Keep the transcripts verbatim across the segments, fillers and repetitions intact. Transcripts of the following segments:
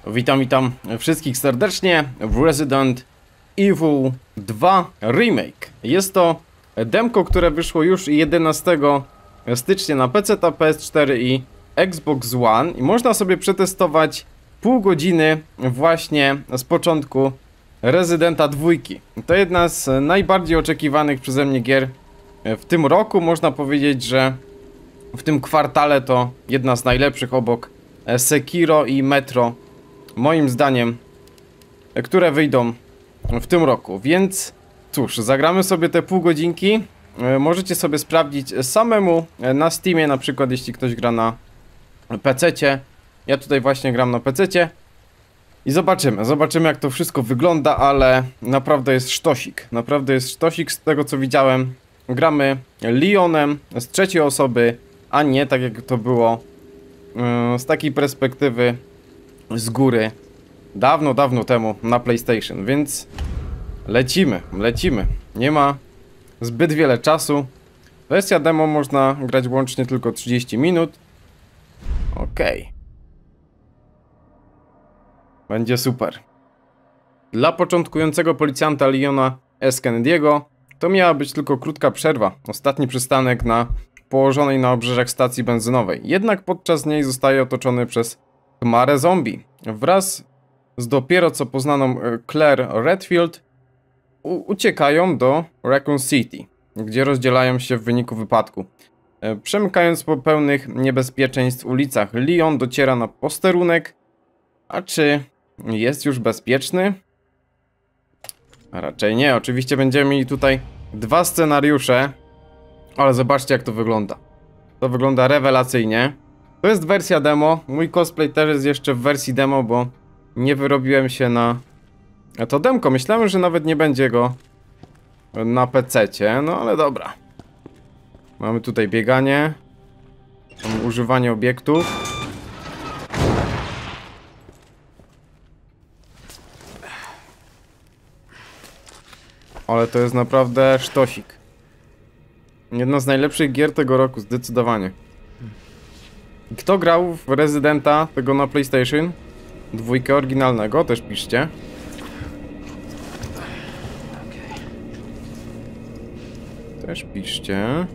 Witam, witam wszystkich serdecznie w Resident Evil dwa Remake. Jest to demko, które wyszło już jedenastego stycznia na P C, P S cztery i Xbox One i można sobie przetestować pół godziny właśnie z początku Residenta dwa. To jedna z najbardziej oczekiwanych przeze mnie gier w tym roku. Można powiedzieć, że w tym kwartale to jedna z najlepszych obok Sekiro i Metro, moim zdaniem, które wyjdą w tym roku. Więc cóż, zagramy sobie te pół godzinki. Możecie sobie sprawdzić samemu na Steamie, na przykład jeśli ktoś gra na pececie. Ja tutaj właśnie gram na pececie. I zobaczymy, zobaczymy jak to wszystko wygląda, ale naprawdę jest sztosik. Naprawdę jest sztosik z tego co widziałem. Gramy Leonem z trzeciej osoby, a nie tak jak to było yy, z takiej perspektywy z góry dawno, dawno temu na PlayStation, więc lecimy, lecimy. Nie ma zbyt wiele czasu. Wersja demo można grać łącznie tylko trzydzieści minut. Okej. Okay. Będzie super. Dla początkującego policjanta Leona S. Kennedy'ego to miała być tylko krótka przerwa. Ostatni przystanek na położonej na obrzeżach stacji benzynowej. Jednak podczas niej zostaje otoczony przez chmarę zombie. Wraz z dopiero co poznaną Claire Redfield uciekają do Raccoon City, gdzie rozdzielają się w wyniku wypadku. Przemykając po pełnych niebezpieczeństw ulicach, Leon dociera na posterunek. A czy jest już bezpieczny? A raczej nie. Oczywiście będziemy mieli tutaj dwa scenariusze, ale zobaczcie jak to wygląda. To wygląda rewelacyjnie. To jest wersja demo. Mój cosplay też jest jeszcze w wersji demo, bo nie wyrobiłem się na to demko. Myślałem, że nawet nie będzie go na pececie, no ale dobra. Mamy tutaj bieganie. Mamy używanie obiektów. Ale to jest naprawdę sztosik. Jedna z najlepszych gier tego roku, zdecydowanie. Kto grał w Residenta tego na PlayStation? Dwójkę oryginalnego, też piszcie. Też piszcie.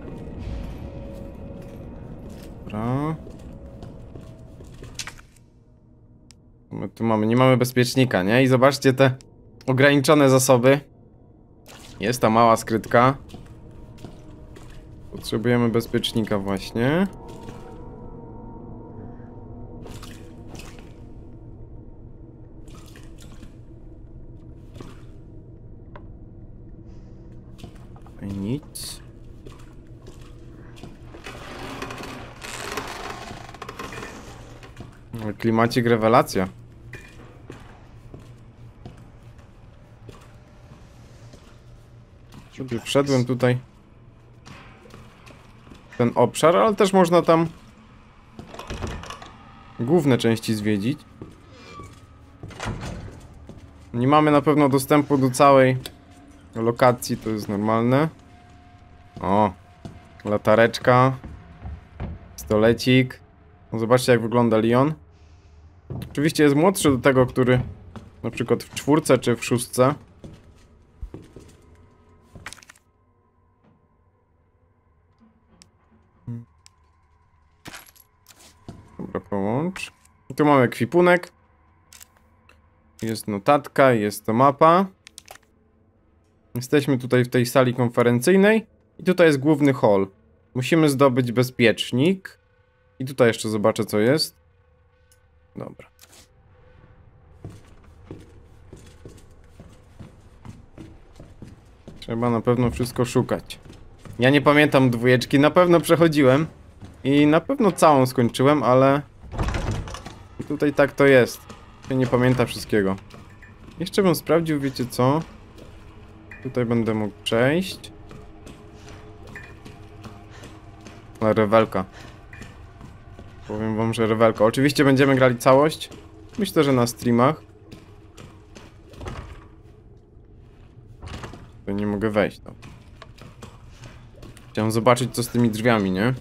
Dobra. My tu mamy, nie mamy bezpiecznika, nie? I zobaczcie te ograniczone zasoby. Jest ta mała skrytka. Potrzebujemy bezpiecznika właśnie. I nic. Klimacik rewelacja. Sobie wszedłem tutaj w ten obszar, ale też można tam główne części zwiedzić. Nie mamy na pewno dostępu do całej lokacji, to jest normalne. O, latareczka, pistolecik. No zobaczcie jak wygląda Leon. Oczywiście jest młodszy do tego, który na przykład w czwórce czy w szóstce. Dobra, połącz. I tu mamy ekwipunek. Jest notatka, jest to mapa. Jesteśmy tutaj w tej sali konferencyjnej. I tutaj jest główny hall. Musimy zdobyć bezpiecznik. I tutaj jeszcze zobaczę co jest. Dobra. Trzeba na pewno wszystko szukać. Ja nie pamiętam dwójeczki, na pewno przechodziłem. I na pewno całą skończyłem, ale tutaj tak to jest. Ja nie pamiętam wszystkiego. Jeszcze bym sprawdził, wiecie co? Tutaj będę mógł przejść. Ale rewelka. Powiem wam, że rewelka. Oczywiście będziemy grali całość. Myślę, że na streamach. Tu nie mogę wejść. No. Chciałem zobaczyć co z tymi drzwiami, nie?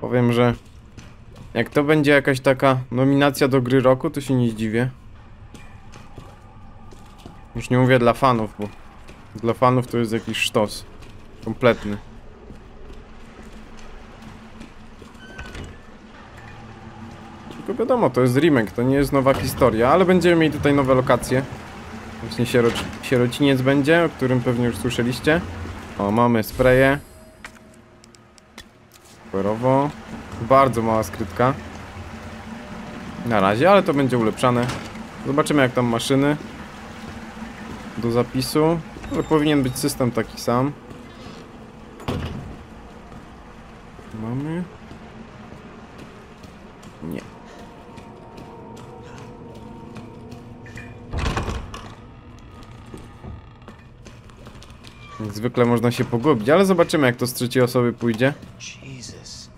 Powiem, że jak to będzie jakaś taka nominacja do gry roku, to się nie zdziwię. Już nie mówię dla fanów, bo dla fanów to jest jakiś sztos. Kompletny. Tylko wiadomo, to jest remake, to nie jest nowa historia, ale będziemy mieli tutaj nowe lokacje. Właśnie sieroc sierociniec będzie, o którym pewnie już słyszeliście. O, mamy spreje. Superowo. Bardzo mała skrytka. Na razie, ale to będzie ulepszane. Zobaczymy, jak tam maszyny do zapisu. Ale powinien być system taki sam. Mamy? Nie. Jak zwykle można się pogubić, ale zobaczymy, jak to z trzeciej osoby pójdzie. Jesus.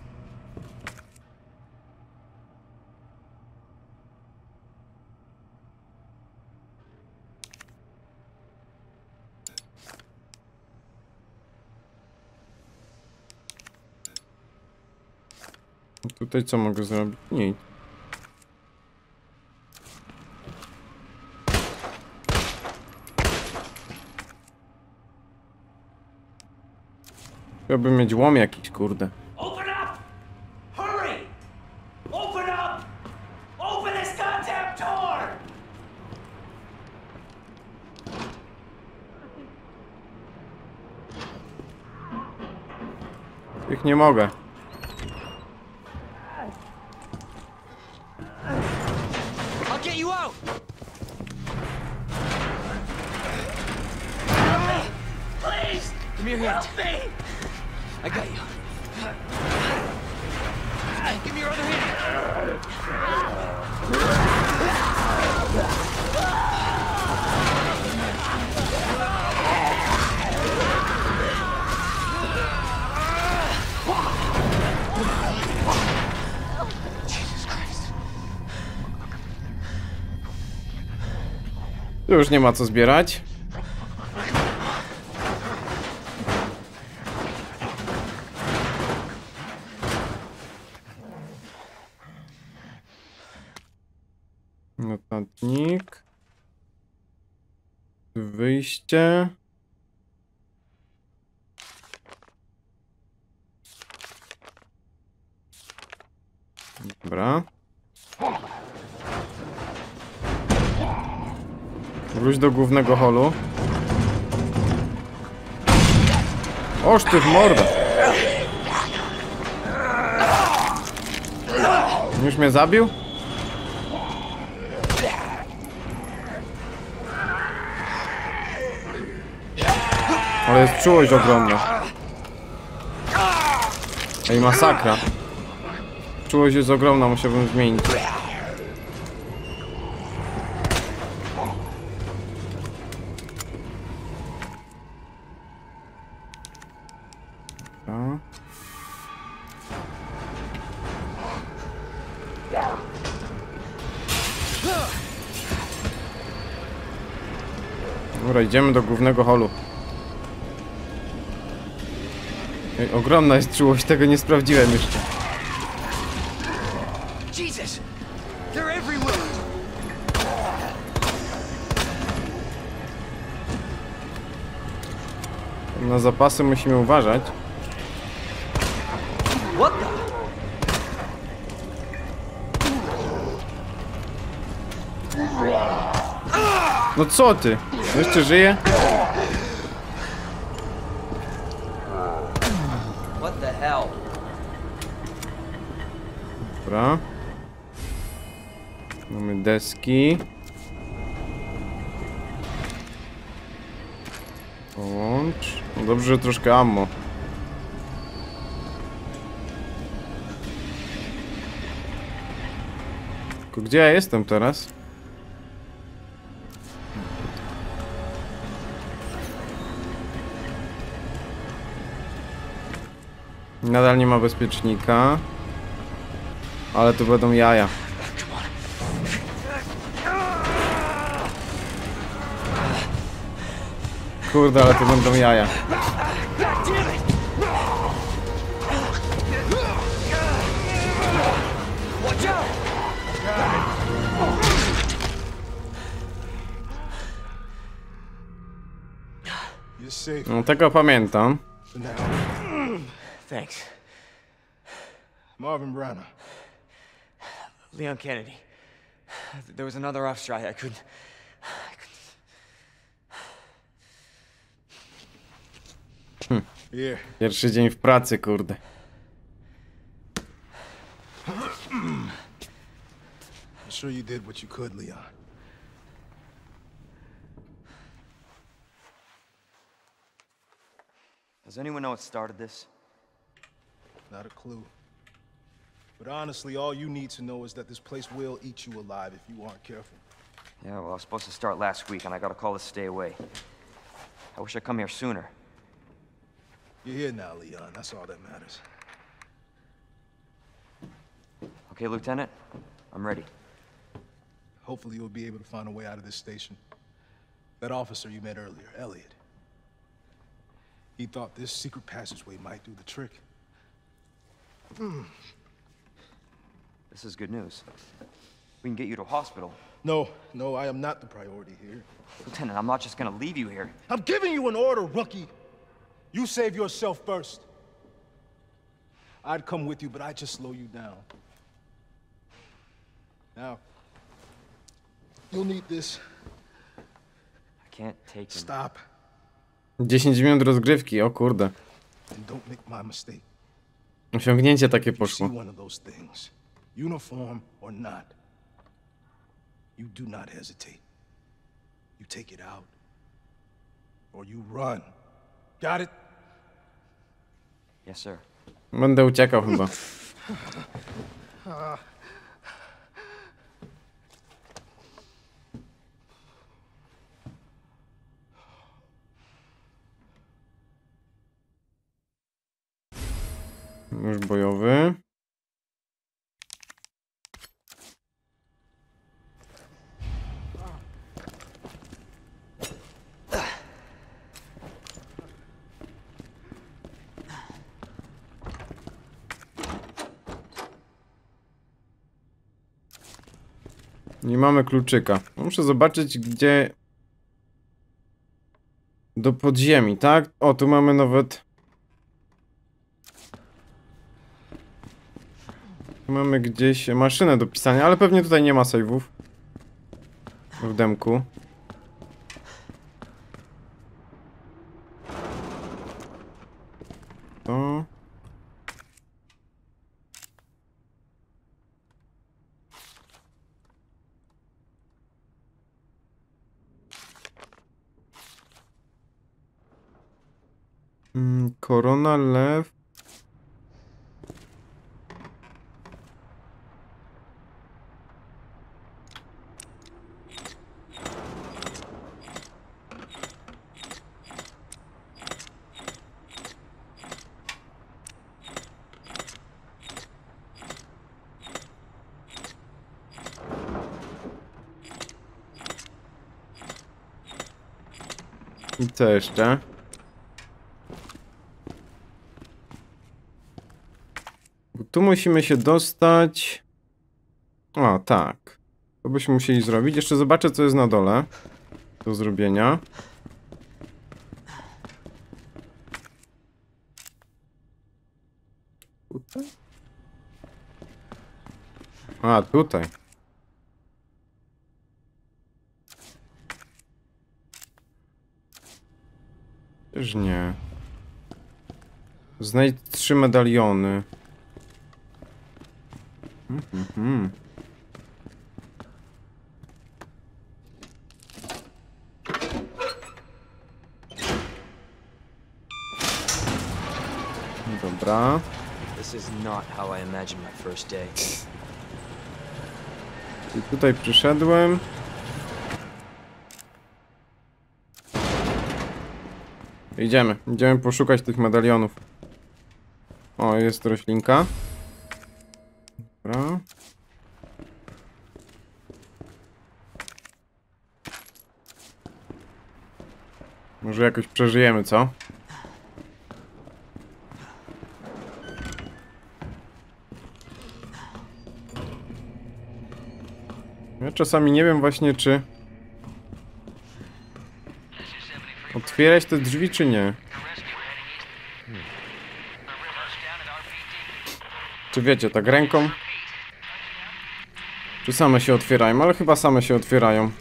Tutaj co mogę zrobić? Nic. Chciałbym mieć łom jakiś, kurde. Open up! Hurry! Open up! Open this goddamn door! Ich nie mogę. I'll get you out! Please! Give me your hand. Help me! I got you. Give me your other hand. Jesus Christ. Tu już nie ma co zbierać. Notatnik. Wyjście. Dobra. Wróć do głównego holu. Oż ty w mordę. Już mnie zabił? Ale jest czułość ogromna. Ej, masakra. Czułość jest ogromna, musiałbym zmienić. Dobra. Dobra, idziemy do głównego holu. Ej, ogromna jest czułość, tego nie sprawdziłem jeszcze. Jesus! They're everywhere! Na zapasy musimy uważać. What the? No co ty? Jeszcze żyje? What the hell? Dobra. Mamy deski. Połącz. No dobrze, że troszkę ammo. Tylko gdzie ja jestem teraz? Nadal nie ma bezpiecznika. Ale to będą jaja. Kurde, ale to będą jaja. You're safe No tego pamiętam. for now. Thanks. Marvin Branagh. Leon Kennedy. There was another officer I, I couldn't... I couldn't... Here. Pierwszy dzień w pracy, kurde. I'm sure you did what you could, Leon. Does anyone know what started this? Not a clue. But honestly, all you need to know is that this place will eat you alive if you aren't careful. Yeah, well, I was supposed to start last week, and I got a call to stay away. I wish I'd come here sooner. You're here now, Leon. That's all that matters. Okay, Lieutenant? I'm ready. Hopefully you'll be able to find a way out of this station. That officer you met earlier, Elliot. He thought this secret passageway might do the trick. Mm. This is good news. We can get you to a hospital. No, no, I am not the priority here. Lieutenant, I'm not just gonna leave you here. I'm giving you an order, rookie. You save yourself first. I'd come with you, but I'd just slow you down. Now, you'll need this. I can't take him. Stop. dziesięć minut rozgrywki, o kurde. And don't make my mistake. Osiągnięcie takie You see poszło. one of those things, uniform or not, you do not hesitate. You take it out, or you run. Got it? Yes, sir. Będę uciekał chyba. Nóż bojowy. Nie mamy kluczyka. Muszę zobaczyć, gdzie... Do podziemi, tak? O, tu mamy nawet... Tu mamy gdzieś maszynę do pisania, ale pewnie tutaj nie ma save'ów. W demku. To... Mm, korona, lew. I co jeszcze? Tu musimy się dostać... O, tak. To byśmy musieli zrobić. Jeszcze zobaczę, co jest na dole. Do zrobienia. Tutaj? A, tutaj. Też nie. Znajdź trzy medaliony. Mhm. Dobra. This is not how I imagined my first day. I tutaj przyszedłem. Idziemy. Idziemy poszukać tych medalionów. O, jest roślinka. Dobra. Może jakoś przeżyjemy, co? Ja czasami nie wiem właśnie, czy otwierać te drzwi, czy nie. Czy wiecie, tak ręką? Czy same się otwierają? Ale chyba same się otwierają.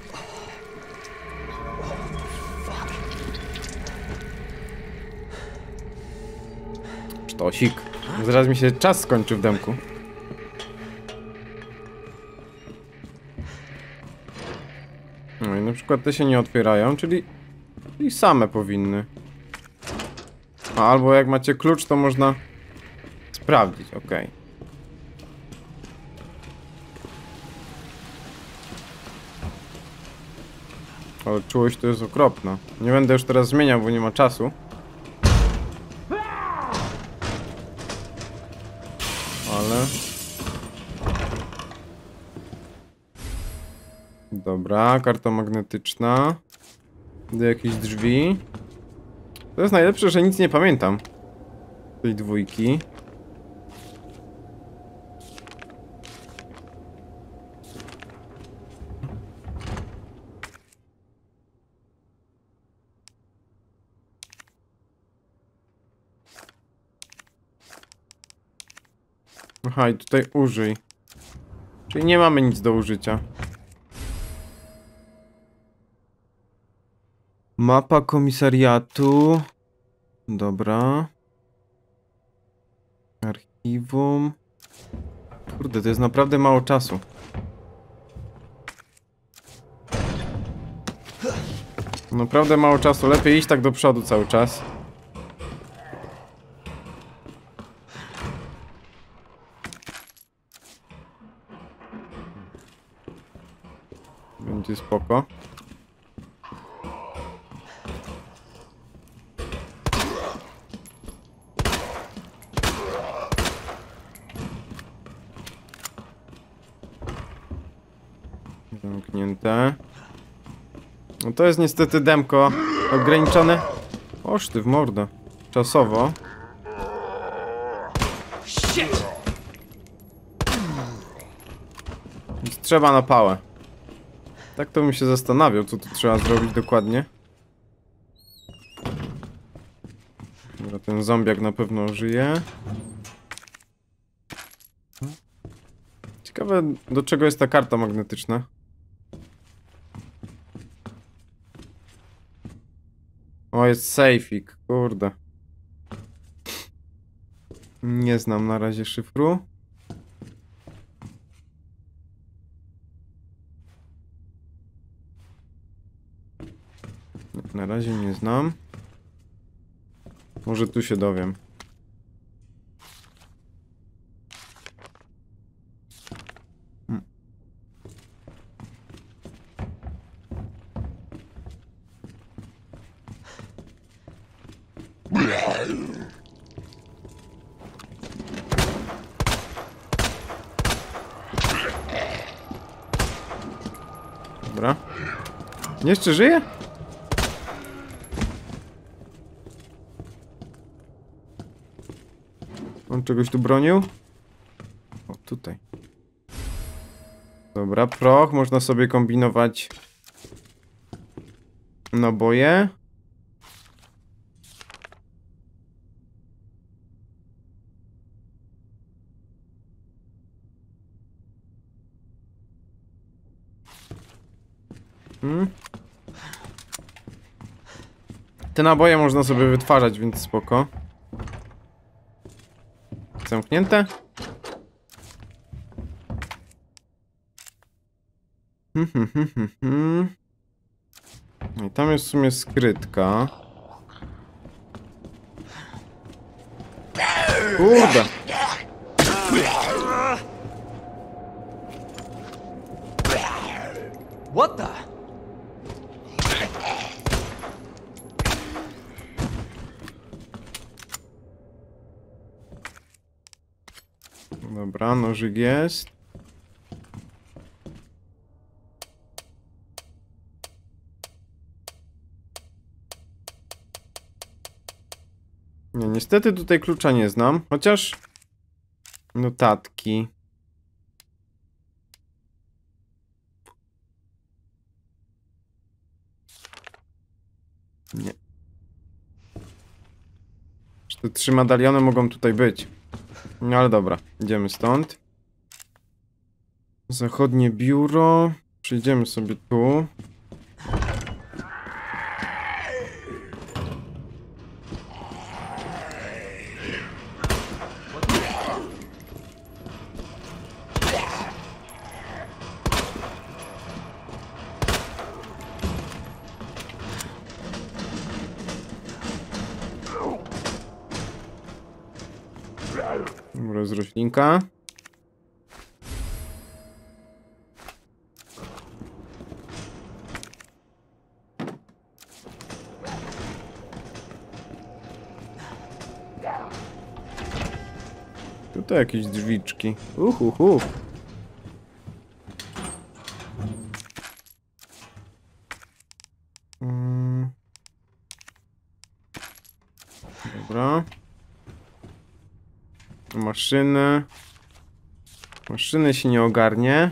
Sztosik. Zaraz mi się czas skończy w demku. No i na przykład te się nie otwierają, czyli, czyli same powinny. A, albo jak macie klucz, to można sprawdzić, ok. Ale czułość to jest okropna. Nie będę już teraz zmieniał, bo nie ma czasu. Ale... Dobra, karta magnetyczna. Do jakichś drzwi. To jest najlepsze, że nic nie pamiętam tej dwójki. Aha, i tutaj użyj. Czyli nie mamy nic do użycia. Mapa komisariatu. Dobra. Archiwum. Kurde, to jest naprawdę mało czasu. Naprawdę mało czasu. Lepiej iść tak do przodu cały czas. Będzie spoko. Zamknięte. No to jest niestety demko ograniczone. Oż ty w mordę. Czasowo. Więc trzeba na pałę. Tak to bym się zastanawiał, co tu trzeba zrobić dokładnie. Dobra, ten zombiak na pewno żyje. Ciekawe, do czego jest ta karta magnetyczna. O, jest sejfik, kurde. Nie znam na razie szyfru. Na razie nie znam. Może tu się dowiem. Hmm. Dobra. Jeszcze żyje? On czegoś tu bronił? O, tutaj. Dobra, proch. Można sobie kombinować naboje. Hmm. Te naboje można sobie wytwarzać, więc spoko. Zamknięte? Hmm, hmm, hmm, hmm, hmm. No i tam jest w sumie skrytka. Kurde! What the? Dobra, nożyk jest. Nie, niestety tutaj klucza nie znam, chociaż notatki. Nie. Te trzy medaliony mogą tutaj być. No ale dobra, idziemy stąd. Zachodnie biuro. Przejdziemy sobie tu. Dobra, z roślinka. Tutaj jakieś drzwiczki. Uhuhu. Mm. Dobra. Maszyny. Maszyny się nie ogarnie.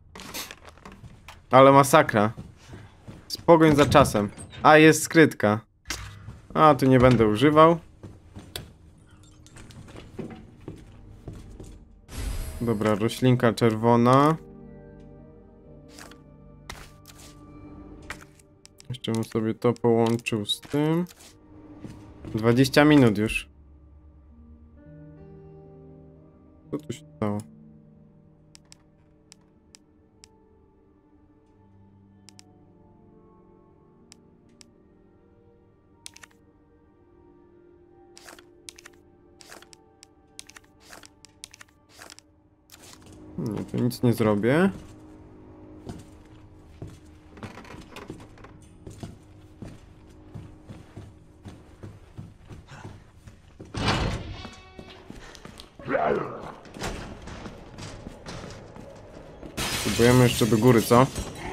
Ale masakra. Spogoń za czasem. A, jest skrytka. A, tu nie będę używał. Dobra, roślinka czerwona. Jeszcze bym sobie to połączył z tym. dwadzieścia minut już. Co tu się stało? Nie, to nic nie zrobię. Spróbujemy jeszcze do góry, co?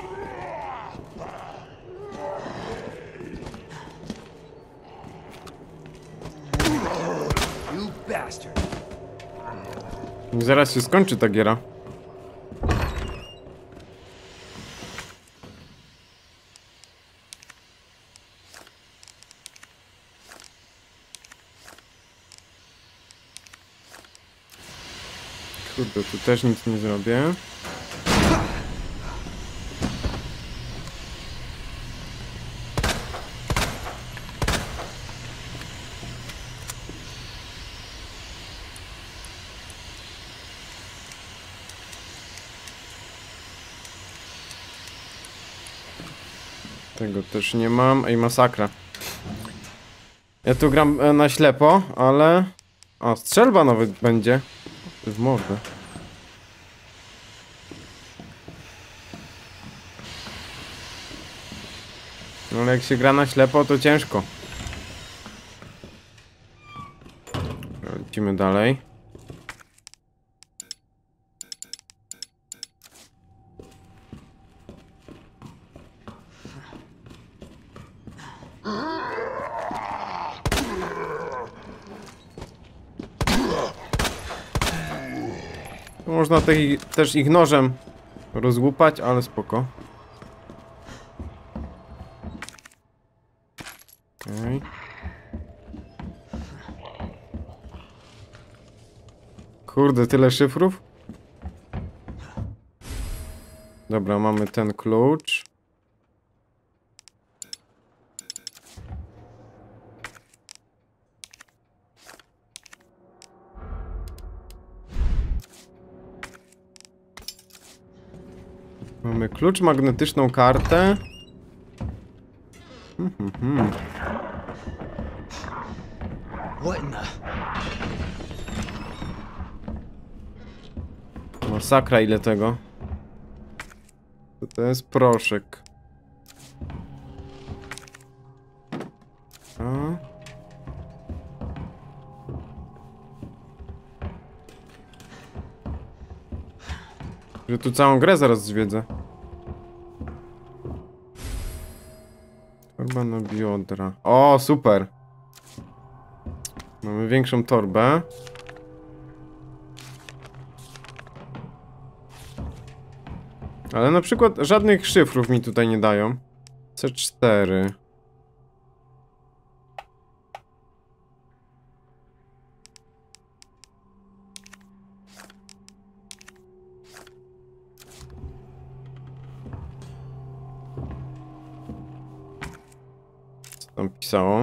I zaraz się skończy ta giera. Kurde, tu też nic nie zrobię. Tego też nie mam. Ej, masakra. Ja tu gram e, na ślepo, ale... O, strzelba nawet będzie. W mordę. No ale jak się gra na ślepo, to ciężko. Lecimy dalej. Można te, też ich nożem rozłupać, ale spoko. Okay. Kurde, tyle szyfrów? Dobra, mamy ten klucz. Mamy klucz, magnetyczną kartę. Hmm, hmm, hmm. Masakra, ile tego. To, to jest proszek. A. Że tu całą grę zaraz zwiedzę. Torba na biodra. O, super. Mamy większą torbę. Ale na przykład żadnych szyfrów mi tutaj nie dają. C cztery. tam pisało?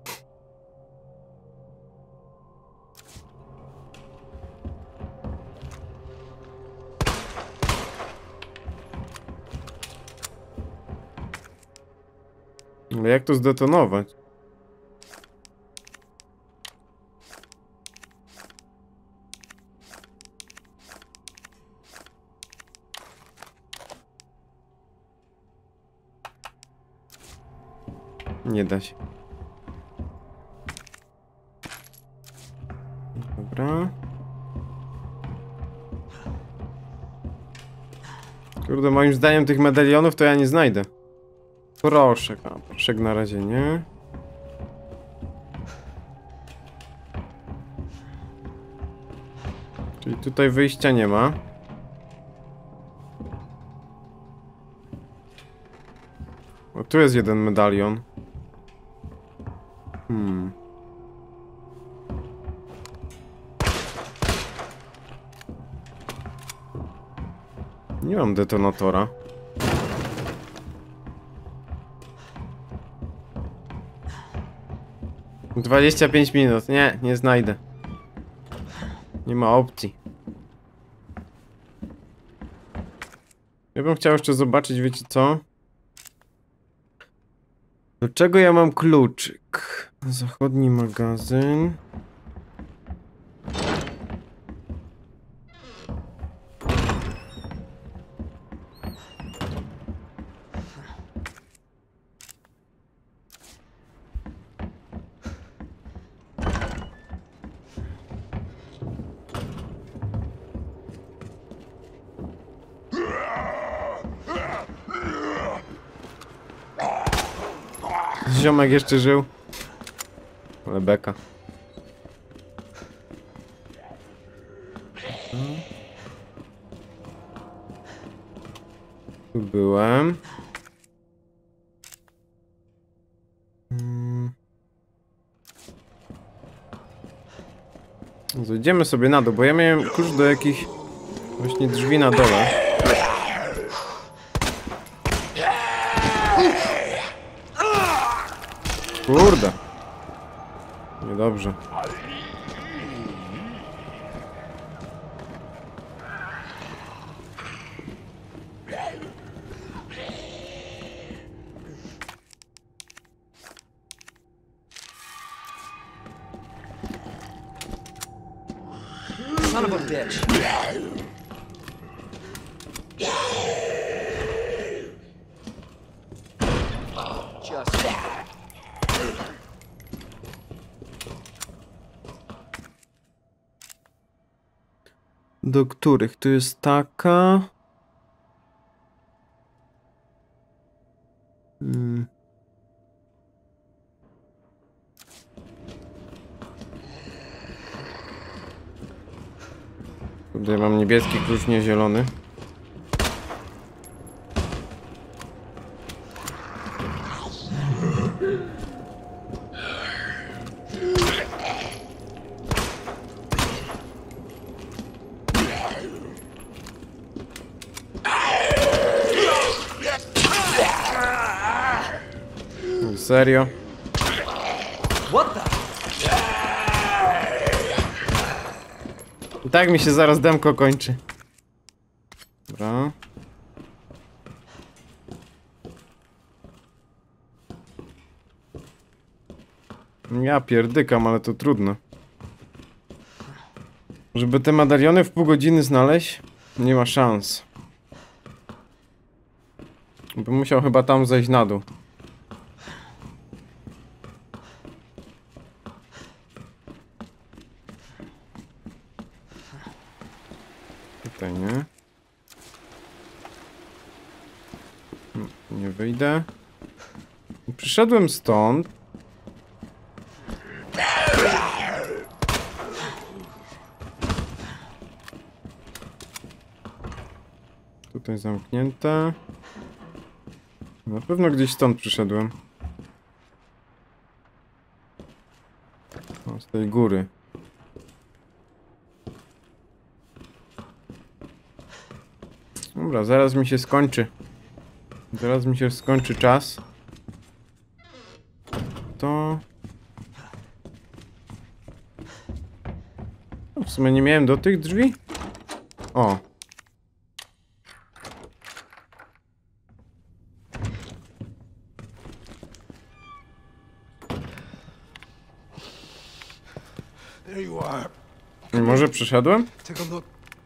Ale jak to zdetonować? Nie da się. Dobra. Kurde, moim zdaniem tych medalionów to ja nie znajdę. Proszek, a proszek na razie nie. Czyli tutaj wyjścia nie ma. O, tu jest jeden medalion. Hmm. Nie mam detonatora. dwadzieścia pięć minut. Nie, nie znajdę. Nie ma opcji. Ja bym chciał jeszcze zobaczyć, wiecie co? Do czego ja mam kluczyk? Zachodni magazyn. Ziomek jeszcze żył. Ale beka. Tu byłem. Hmm. Zejdziemy sobie na dół, bo ja miałem klucz do jakichś właśnie drzwi na dole. Kurde. Niedobrze. Son of a bitch. Just... Do których? Tu jest taka. Hmm. Tutaj mam niebieski klucz, nie zielony. Serio? What the? I tak mi się zaraz demko kończy. Dobra. Ja pierdykam, ale to trudno. Żeby te medaliony w pół godziny znaleźć, nie ma szans. Bym musiał chyba tam zejść na dół. Tutaj nie. Nie wyjdę. Przyszedłem stąd. Tutaj zamknięte. Na pewno gdzieś stąd przyszedłem. O, z tej góry. Dobra, zaraz mi się skończy. Zaraz mi się skończy czas. to... No, w sumie nie miałem do tych drzwi. O. There you are. Może przyszedłem? Take a look.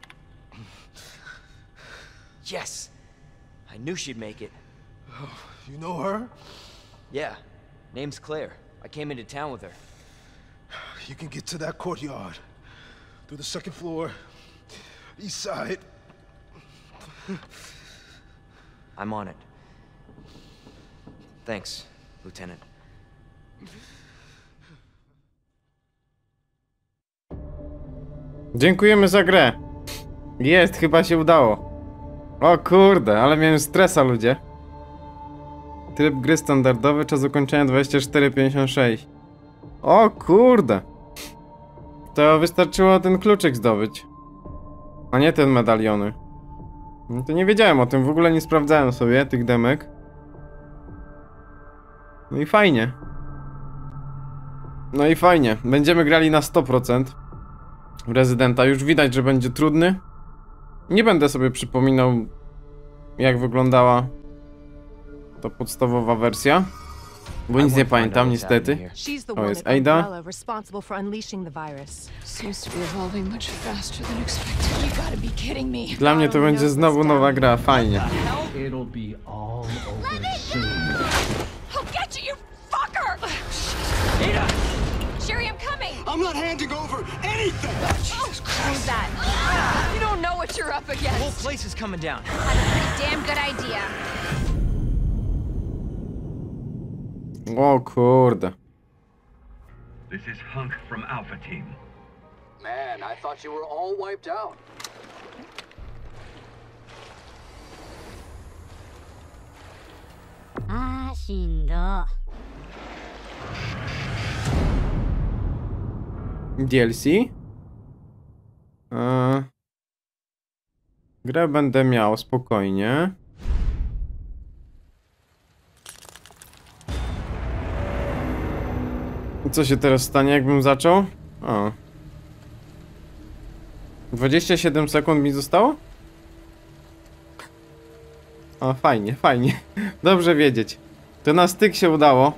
Yes. I knew she'd make it. You know her? Yeah. Name's Claire. I came into town with her. You can get to that courtyard. Through the second floor. East side. I'm on it. Thanks, Lieutenant. Dziękujemy za grę. Jest, chyba się udało. O kurde, ale miałem stresa, ludzie. Tryb gry standardowy, czas ukończenia dwadzieścia cztery pięćdziesiąt sześć. O kurde. To wystarczyło ten kluczyk zdobyć. A nie ten medaliony. No to nie wiedziałem o tym, w ogóle nie sprawdzałem sobie tych demek. No i fajnie. No i fajnie, będziemy grali na sto procent. Rezydenta. Już widać, że będzie trudny. Nie będę sobie przypominał, jak wyglądała ta podstawowa wersja, bo nic nie pamiętam niestety. She's the Oh, one it's at Ada. Umbrella responsible for unleashing the virus. Seems to be evolving much faster than expected. You gotta be kidding me. Dla mnie to będzie znowu nowa gra, fajnie. It'll be all over soon. I'll get you, you fucker! Ada! Sherry, I'm coming! I'm not handing over anything! Jesus Christ! that? You don't know what you're up The whole against. place is coming down. Had a pretty damn good idea. O kurde. This is Hunk from Alpha Team. Man, I thought you were all wiped out. Ah, しんど。 D L C? Eee, grę będę miał spokojnie. I co się teraz stanie, jakbym zaczął? O. dwadzieścia siedem sekund mi zostało? O, fajnie, fajnie. Dobrze wiedzieć. To na styk się udało.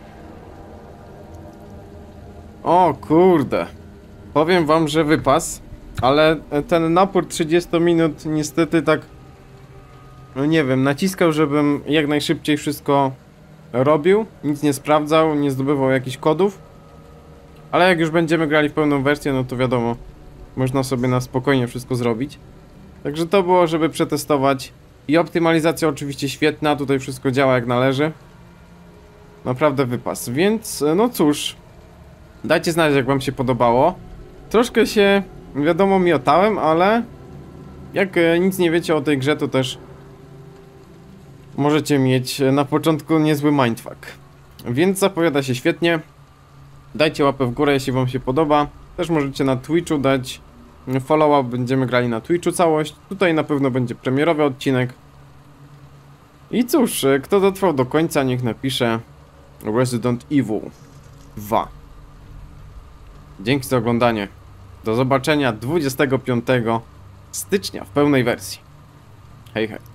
O kurde. Powiem wam, że wypas, ale ten napór trzydzieści minut niestety tak, no nie wiem, naciskał, żebym jak najszybciej wszystko robił, nic nie sprawdzał, nie zdobywał jakichś kodów, ale jak już będziemy grali w pełną wersję, no to wiadomo, można sobie na spokojnie wszystko zrobić. Także to było, żeby przetestować i optymalizacja oczywiście świetna, tutaj wszystko działa jak należy. Naprawdę wypas, więc no cóż, dajcie znać, jak wam się podobało. Troszkę się, wiadomo, miotałem, ale jak e, nic nie wiecie o tej grze, to też możecie mieć na początku niezły mindfuck. Więc zapowiada się świetnie. Dajcie łapę w górę, jeśli wam się podoba. Też możecie na Twitchu dać follow-up, będziemy grali na Twitchu całość. Tutaj na pewno będzie premierowy odcinek. I cóż, kto dotrwał do końca, niech napisze Resident Evil dwa. Dzięki za oglądanie. Do zobaczenia dwudziestego piątego stycznia w pełnej wersji. Hej, hej.